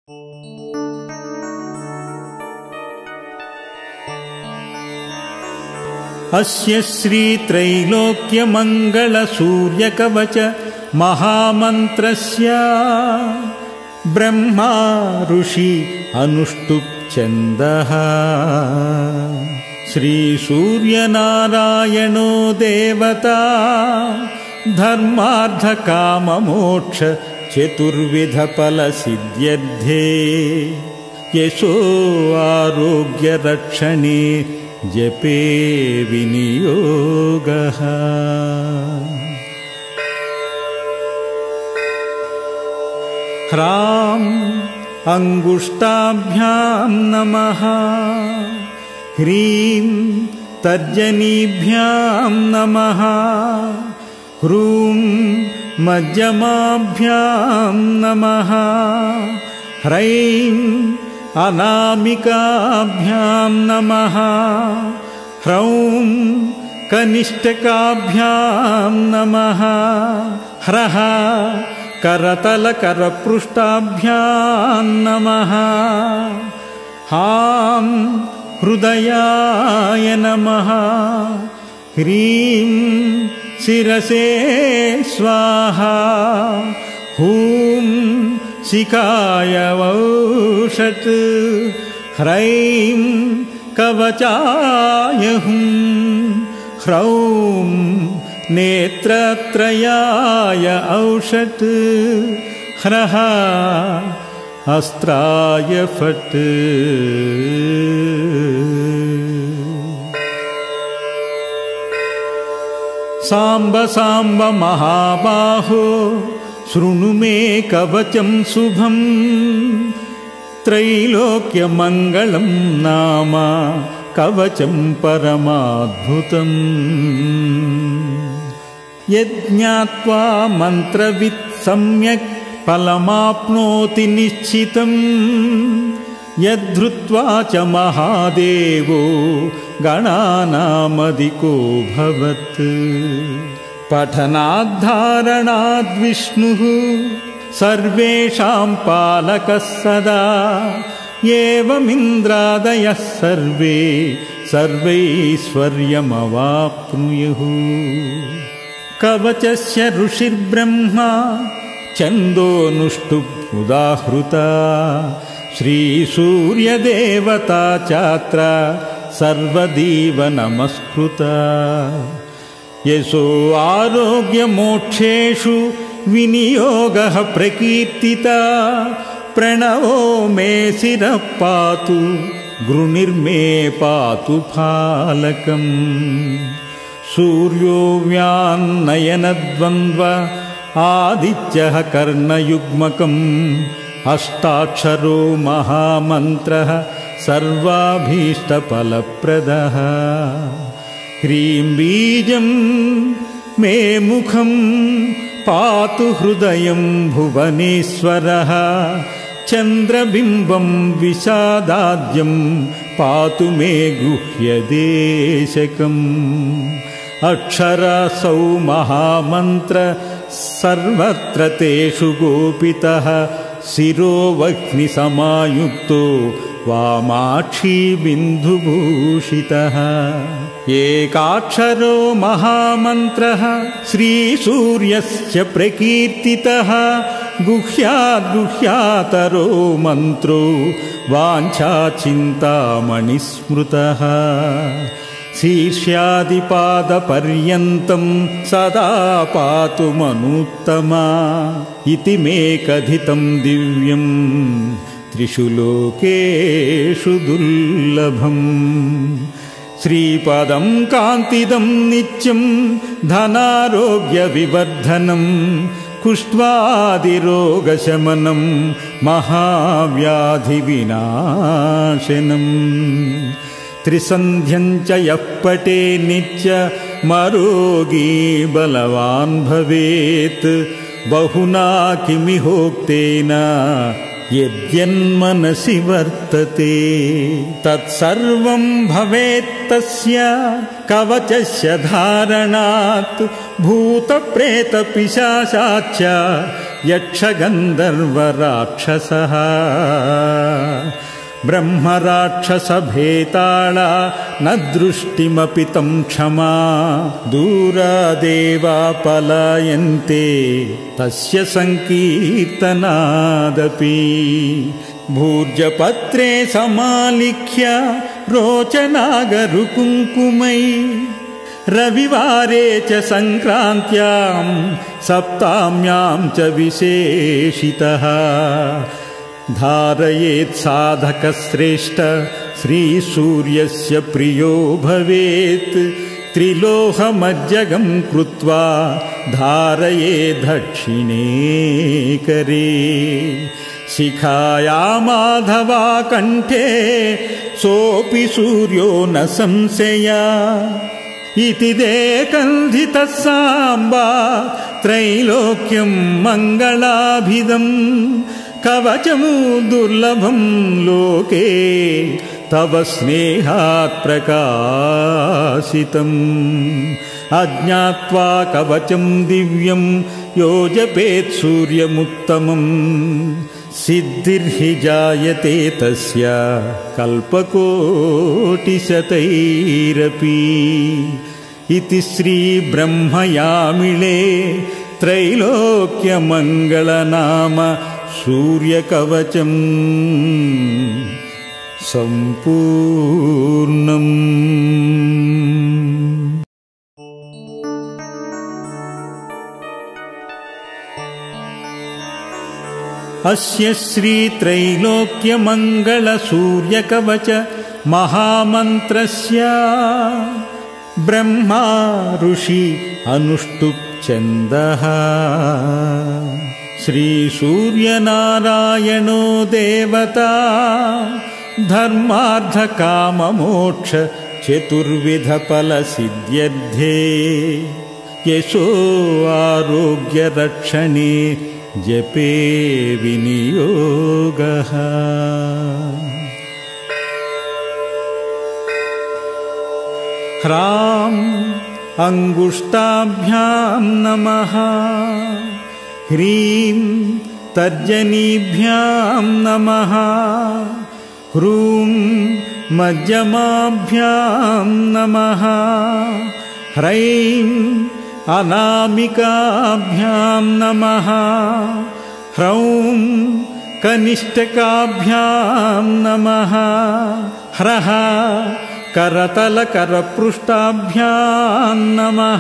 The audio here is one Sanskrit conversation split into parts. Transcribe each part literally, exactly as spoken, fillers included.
अस्य श्रीत्रैलोक्यमङ्गलसूर्यकवच महामन्त्रस्य ब्रह्मा ऋषि अनुष्टुप् छन्दः श्रीसूर्यनारायणो देवता धर्मार्थकाममोक्ष चतुर्विधफलसिद्ध्यर्थे यशो आरोग्यरक्षणे जपे विनियोगः। ह्रां अङ्गुष्ठाभ्यां नमः, ह्रीं तर्जनीभ्यां नमः, ह्रूं मध्यमाभ्यां नमः, ह्रैं अनामिकाभ्यां नमः, ह्रौं कनिष्ठकाभ्यां नमः, ह्रः करतलकरपृष्ठाभ्यां नमः, हां हृदयाय नमः, ह्रीं शिरसे स्वाहा, हूं शिखाय वौषट्, ह्रैं कवचाय हुं, ह्रौं नेत्रत्रयाय औषट्, ह्रः अस्त्राय फट्। साम्ब साम्ब महाबाहो शृणु मे कवचं शुभं, त्रैलोक्यमङ्गलं नाम कवचं परमाद्भुतम्। यज्ञात्वा मन्त्रवित् सम्यक् फलमाप्नोति निश्चितम्, यद्धृत्वा च महादेवो गणानामधिको भवत्। पठनाद्धारणाद् विष्णुः सर्वेषां पालकः सदा, एवमिन्द्रादयः सर्वे सर्वैश्वर्यमवाप्नुयुः। कवचस्य ऋषिर्ब्रह्मा छन्दोऽनुष्टुप्-उदाहृता, श्रीसूर्यदेवता चात्र सर्वदीव नमस्कृता। यशो आरोग्यमोक्षेषु विनियोगः प्रकीर्तिता, प्रणवो मे शिरः पातु गृणिर्मे पातु फालकम्। सूर्यो व्यान्नयनद्वन्द्व आदित्यः कर्णयुग्मकम्, अष्टाक्षरो महामन्त्रः सर्वाभीष्टफलप्रदः। ह्रीं बीजं मे मुखं पातु हृदयं भुवनेश्वरः, चन्द्रबिम्बं विषादाद्यं पातु मे गुह्यदेशकम्। अक्षरासौ महामन्त्र सर्वत्र तेषु गोपितः, शिरो वह्निसमायुक्तो वामाक्षी बिन्दुभूषितः। एकाक्षरो महामन्त्रः श्रीसूर्यस्य प्रकीर्तितः, गुह्याद्गुह्यातरो मन्त्रो वाञ्छाचिन्तामणिस्मृतः। शीर्ष्यादिपादपर्यन्तं सदा पातु मनुत्तमा, इति मे कथितं दिव्यं त्रिषु लोकेषु दुर्लभम्। श्रीपदं कान्तिदं नित्यं धनारोग्यविवर्धनं, कुष्ठवादिरोगशमनं महाव्याधिविनाशनम्। त्रिसन्ध्यं च यः पठे नित्यमरोगी बलवान् भवेत्, बहुना किमिहोक्तेन यद्यन्मनसि वर्तते। तत्सर्वं भवेत्तस्य कवचस्य धारणात्, भूतप्रेतपिशाचाच्च यक्षगन्धर्वराक्षसः ब्रह्मराक्षसभेताళा न दृष्टिमपि तं क्षमा दूरादेवा पलायन्ते तस्य संकीर्तनादपि भूर्जपत्रे समालिख्य रोचनागरुकुङ्कुमै रविवारे च संक्रान्त्यां सप्ताम्यां च विशेषितः धारयेत् साधकश्रेष्ठ श्रीसूर्यस्य प्रियो भवेत् त्रिलोहमज्जगं कृत्वा धारये दक्षिणे करे शिखाया माधवा कण्ठे सोऽपि सूर्यो न संशया इति देकन्धितः साम्बा त्रैलोक्यं मङ्गलाभिदम् कवचमु दुर्लभं लोके तव स्नेहात् प्रकाशितम् अज्ञात्वा कवचं दिव्यं यो जपेत् सूर्यमुत्तमम् सिद्धिर्हि जायते तस्य कल्पकोटिशतैरपि इति श्रीब्रह्मयामिळे त्रैलोक्यमङ्गलनाम सूर्यकवचम् सम्पूर्णम्। अस्य श्रीत्रैलोक्यमङ्गलसूर्यकवच महामन्त्रस्य ब्रह्मा ऋषि अनुष्टुप् छन्दः श्रीसूर्यनारायणो देवता धर्मार्थकाममोक्ष चतुर्विधफलसिद्ध्यर्थे यशो आरोग्यरक्षणे जपे विनियोगः। ह्रां अङ्गुष्ठाभ्यां नमः ह्रीं तर्जनीभ्यां नमः ह्रूं मध्यमाभ्यां नमः ह्रैं अनामिकाभ्यां नमः ह्रौं कनिष्ठकाभ्यां नमः ह्रः करतलकरपृष्ठाभ्यां नमः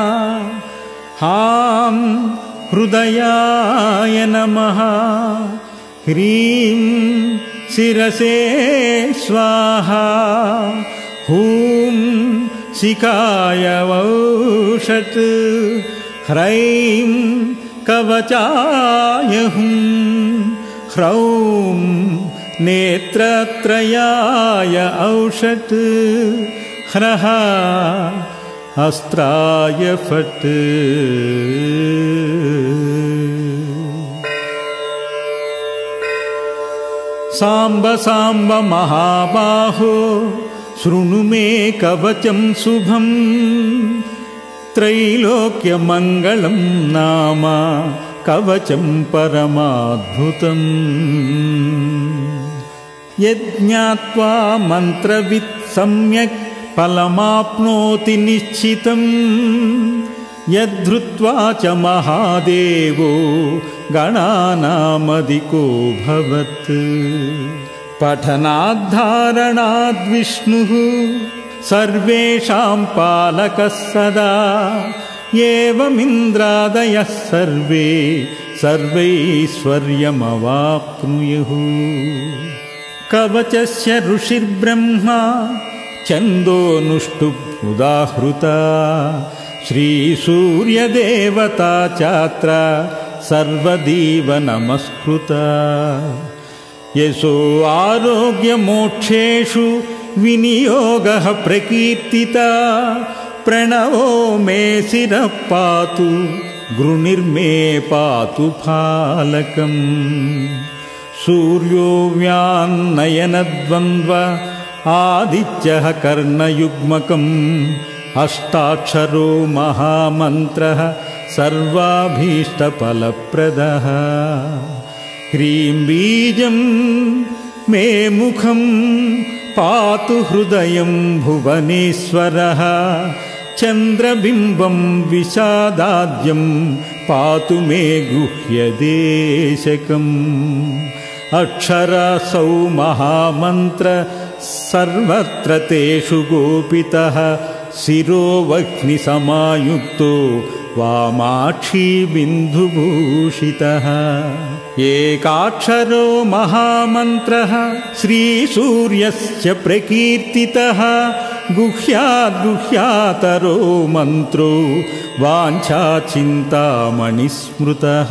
हां हृदयाय नमः ह्रीं शिरसे स्वाहा हूं शिखाय वौषट् ह्रैं कवचाय हुं ह्रौं नेत्रत्रयाय औषट् ह्रः अस्त्राय फट्। साम्ब साम्ब महाबाहो शृणु मे कवचं शुभं त्रैलोक्यमङ्गलं नाम कवचं परमाद्भुतम् यज्ञात्वा मन्त्रवित् सम्यक् फलमाप्नोति निश्चितम् यद्धृत्वा च महादेवो गणानामधिको भवत् पठनाद्धारणाद् विष्णुः सर्वेषां पालकः सदा एवमिन्द्रादयः सर्वे सर्वैश्वर्यमवाप्नुयुः। कवचस्य ऋषिर्ब्रह्मा छन्दोनुष्टुप्-उदाहृता श्रीसूर्यदेवता चात्र सर्वदीव नमस्कृता यशो आरोग्यमोक्षेषु विनियोगः प्रकीर्तिता प्रणवो मे शिरः पातु गृणिर्मे पातु फालकम् सूर्यो व्यान्नयनद्वन्द्व आदित्यः कर्णयुग्मकम् अष्टाक्षरो महामन्त्रः सर्वाभीष्टफलप्रदः ह्रीं बीजं मे मुखं पातु हृदयं भुवनेश्वरः चन्द्रबिम्बं विषादाद्यं पातु मे गुह्यदेशकम् अक्षरासौ महामन्त्र सर्वत्र तेषु गोपितः शिरो वह्निसमायुक्तो वामाक्षी बिन्दुभूषितः एकाक्षरो महामन्त्रः श्रीसूर्यस्य प्रकीर्तितः गुह्याद्गुह्यातरो मन्त्रो वाञ्छाचिन्तामणिस्मृतः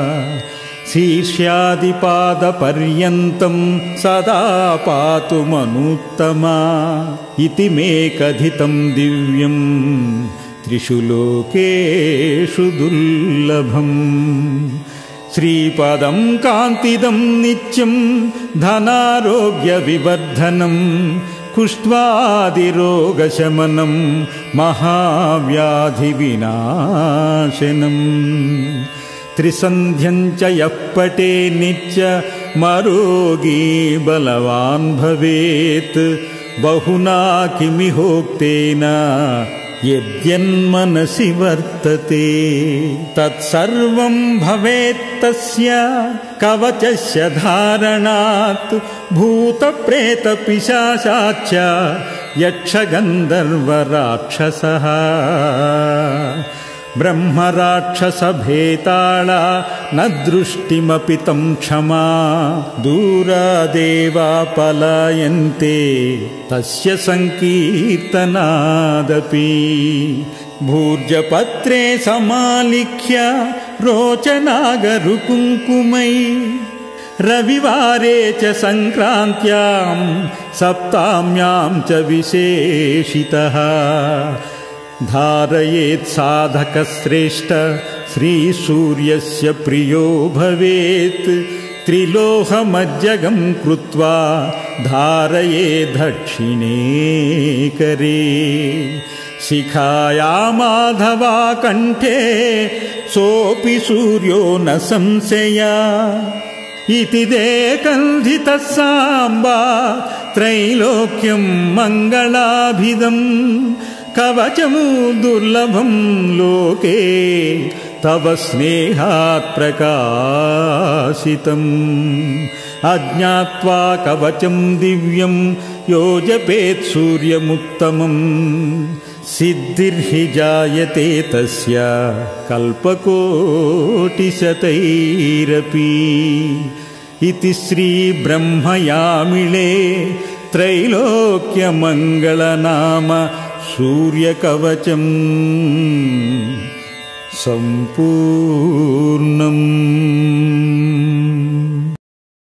शीर्ष्यादिपादपर्यन्तं सदा पातु मनुत्तमा इति मे कथितं दिव्यं त्रिषु लोकेषु दुर्लभम् श्रीपदं कान्तिदं नित्यं धनारोग्यविवर्धनं कुष्ठवादिरोगशमनं महाव्याधिविनाशनम् त्रिसन्ध्यं च यः पठे नित्यमरोगी बलवान् भवेत् बहुना किमिहोक्तेन यद्यन्मनसि वर्तते तत्सर्वं भवेत् तस्य कवचस्य धारणात् भूतप्रेतपिशाचाश्च यक्षगन्धर्वराक्षसः ब्रह्मराक्षसभेताళा न दृष्टिमपि तं क्षमा दूरादेवा पलायन्ते तस्य संकीर्तनादपि भूर्जपत्रे समालिख्य रोचनागरुकुङ्कुमै रविवारे च संक्रान्त्यां सप्ताम्यां च विशेषितः धारयेत् साधकश्रेष्ठ श्रीसूर्यस्य प्रियो भवेत् त्रिलोहमज्जगं कृत्वा धारये दक्षिणे करे शिखायामाधवा कण्ठे सोऽपि सूर्यो न संशया इति देकन्धितः साम्बा त्रैलोक्यं मङ्गलाभिदम् कवचमु दुर्लभं लोके तव स्नेहात् प्रकाशितम् अज्ञात्वा कवचं दिव्यं यो जपेत् सूर्यमुत्तमम् सिद्धिर्हि जायते तस्य कल्पकोटिशतैरपि इति श्रीब्रह्मयामिळे त्रैलोक्यमङ्गलनाम सूर्यकवचम् सम्पूर्णम्।